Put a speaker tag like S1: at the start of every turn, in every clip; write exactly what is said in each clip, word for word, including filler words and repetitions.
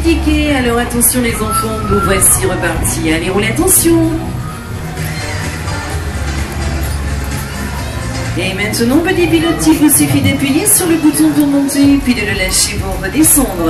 S1: tickets, alors attention les enfants, nous voici repartis. Allez, roulez, attention. Et maintenant, petit pilote, il vous suffit d'appuyer sur le bouton pour monter, puis de le lâcher pour redescendre.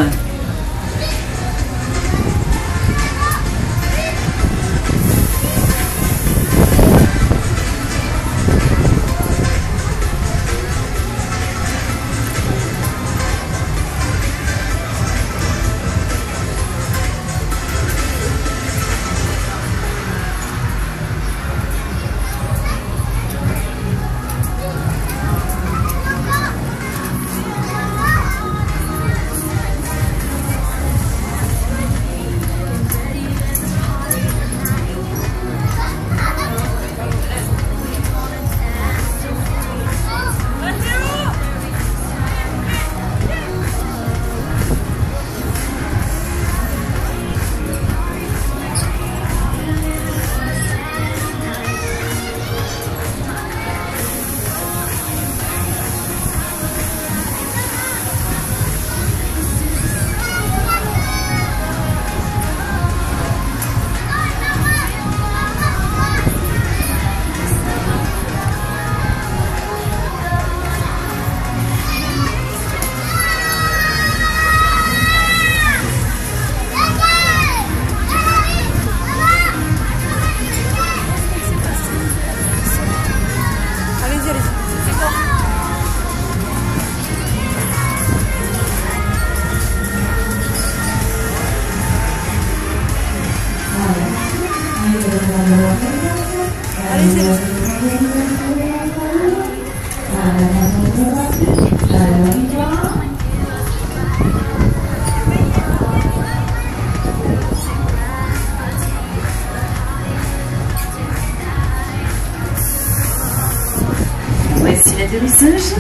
S1: Voici l'atterrissage.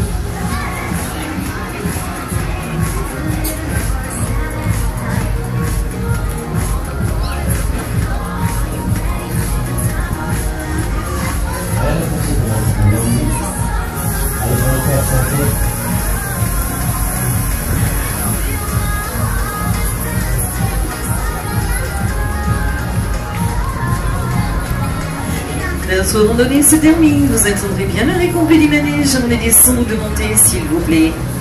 S1: Notre randonnée se termine. Vous attendrez bien l'arrêt complet du manège avant les descentes ou de montée, s'il vous plaît.